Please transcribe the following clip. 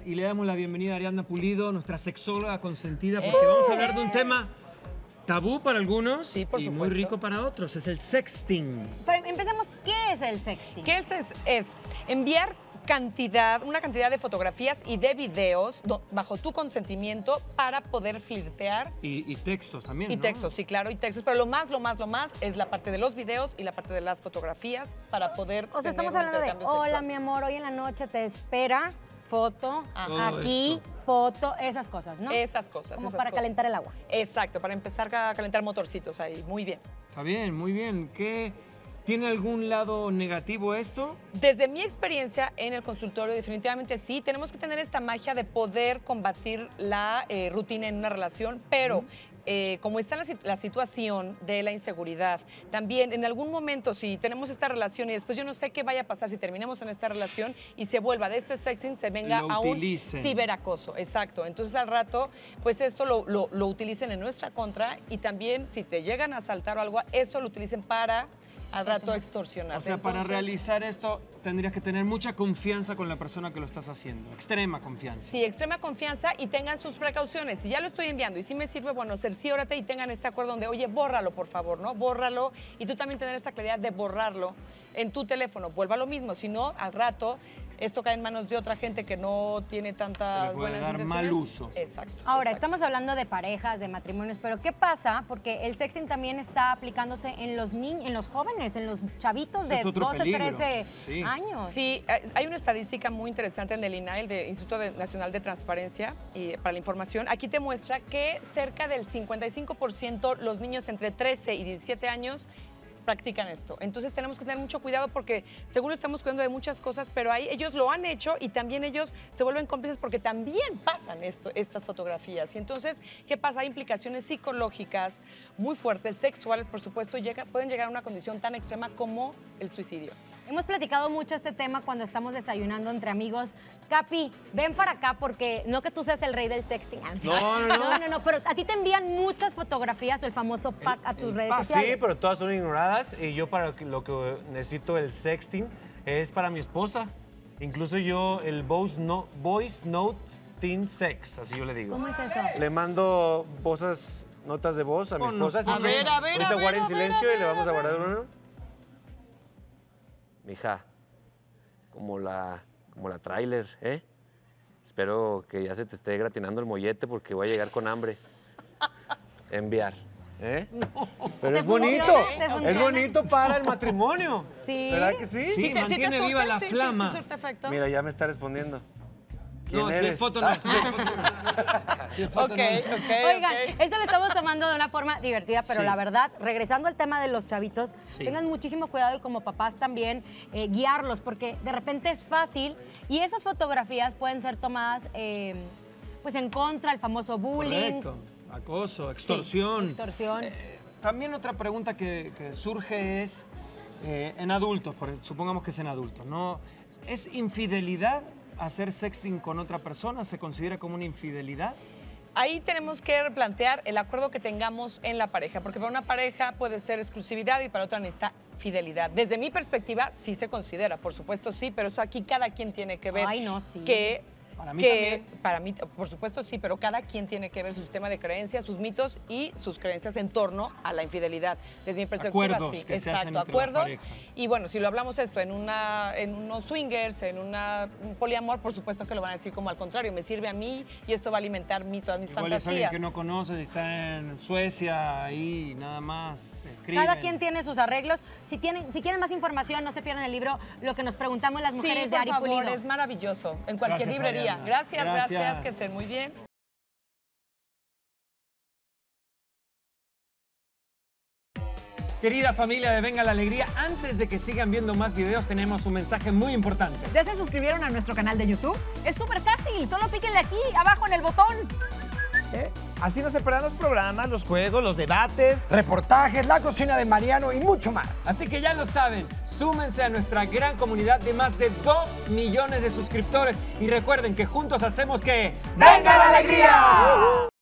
y le damos la bienvenida a Ariadna Pulido, nuestra sexóloga consentida, porque vamos a hablar de un tema tabú para algunos Sí, por y muy supuesto. rico para otros, es el sexting. Pero empecemos, ¿qué es el sexting? ¿Qué es enviar una cantidad de fotografías y de videos bajo tu consentimiento para poder flirtear. Y textos también, Y ¿no? textos, sí, claro, y textos. Pero lo más es la parte de los videos y la parte de las fotografías para poder O sea, tener estamos un hablando de, intercambio hola, sexual. mi amor, hoy en la noche te espera, foto, Todo aquí, esto. foto, esas cosas, ¿no? Esas cosas. Como esas para cosas. calentar el agua. Exacto, para empezar a calentar motorcitos ahí. Muy bien. Está bien, muy bien. ¿Tiene algún lado negativo esto? Desde mi experiencia en el consultorio, definitivamente sí, tenemos que tener esta magia de poder combatir la rutina en una relación, pero como está la situación de la inseguridad, también en algún momento si tenemos esta relación y después yo no sé qué vaya a pasar si terminamos en esta relación y se vuelva de este sexting, se venga Lo a un utilicen. ciberacoso, exacto. Entonces al rato, pues esto lo utilicen en nuestra contra y también si te llegan a asaltar o algo, eso lo utilicen para al rato extorsionar. O sea, para realizar esto tendrías que tener mucha confianza con la persona que lo estás haciendo, extrema confianza. Sí, extrema confianza y tengan sus precauciones. Si ya lo estoy enviando y si me sirve, bueno, cerciórate y tengan este acuerdo donde, oye, bórralo, por favor, ¿no? Bórralo y tú también tener esta claridad de borrarlo en tu teléfono. Vuelva lo mismo, si no, al rato esto cae en manos de otra gente que no tiene Se tantas le puede buenas dar intenciones. mal uso. Exacto. Ahora, exacto. estamos hablando de parejas, de matrimonios, pero ¿qué pasa? Porque el sexting también está aplicándose en los niños, en los jóvenes, en los chavitos Ese de es otro 12, peligro. 13 Sí. años. Sí, hay una estadística muy interesante en el INAI, el Instituto Nacional de Transparencia y para la Información. Aquí te muestra que cerca del 55% los niños entre 13 y 17 años practican esto. Entonces tenemos que tener mucho cuidado porque seguro estamos cuidando de muchas cosas, pero ahí ellos lo han hecho y también ellos se vuelven cómplices porque también pasan estas fotografías. Y entonces, ¿qué pasa? Hay implicaciones psicológicas muy fuertes, sexuales, por supuesto, pueden llegar a una condición tan extrema como el suicidio. Hemos platicado mucho este tema cuando estamos desayunando entre amigos. Capi, ven para acá porque no que tú seas el rey del sexting. No, pero a ti te envían muchas fotografías o el famoso pack a tus redes sociales. Sí, pero todas son ignoradas y yo para lo que necesito el sexting es para mi esposa. Incluso yo el Voice Note Teen Sex, así yo le digo. ¿Cómo es eso? Le mando notas de voz a mi esposa. A ver, a ver, Ahorita a ver, guarden a ver, silencio a y le ver, vamos a a ver. guardar uno. Mija, como la tráiler, ¿eh? Espero que ya se te esté gratinando el mollete porque voy a llegar con hambre. Enviar. ¿Eh? Pero es bonito, ¿Te funciona? es bonito para el matrimonio. Sí. ¿Verdad que sí? Sí, mantiene te viva surte? la Sí, flama. Sí, surte efecto. Mira, ya me está respondiendo. ¿Quién No, si eres? es foto no, si es foto no. Si es foto Ok, no. ok, Oigan, ok. esto lo estamos tomando de una forma divertida, pero Sí. la verdad, regresando al tema de los chavitos, Sí. tengan muchísimo cuidado y como papás también guiarlos, porque de repente es fácil y esas fotografías pueden ser tomadas pues en contra, el famoso bullying. Correcto. Acoso, Sí, extorsión. extorsión. También otra pregunta que surge es en adultos, supongamos que es en adultos, ¿no? ¿Es infidelidad hacer sexting con otra persona? ¿Se considera como una infidelidad? Ahí tenemos que replantear el acuerdo que tengamos en la pareja, porque para una pareja puede ser exclusividad y para otra necesita fidelidad. Desde mi perspectiva, sí se considera, por supuesto sí, pero eso aquí cada quien tiene que ver. Ay, no, sí. Para mí también. Para mí, por supuesto sí, pero cada quien tiene que ver su sistema de creencias, sus mitos y sus creencias en torno a la infidelidad. Desde mi perspectiva, Acuerdos sí. que se hacen Exacto, entre las acuerdos. parejas. Y bueno, si lo hablamos esto en unos swingers, en un poliamor, por supuesto que lo van a decir como al contrario, me sirve a mí y esto va a alimentar todas mis Igual es alguien fantasías. que no conoces, está en Suecia, ahí nada más escriben. Cada quien tiene sus arreglos. Si quieren más información, no se pierdan el libro Lo que nos preguntamos las mujeres Sí, de Ari por favor, Pulido. es maravilloso. En cualquier Gracias, librería. Ariadna. Gracias, que estén muy bien. Querida familia de Venga la Alegría, antes de que sigan viendo más videos, tenemos un mensaje muy importante. ¿Ya se suscribieron a nuestro canal de YouTube? Es súper fácil, solo píquenle aquí, abajo en el botón. Así no se perderán los programas, los juegos, los debates, reportajes, la cocina de Mariano y mucho más. Así que ya lo saben, súmense a nuestra gran comunidad de más de 2 millones de suscriptores y recuerden que juntos hacemos que... ¡Venga la alegría!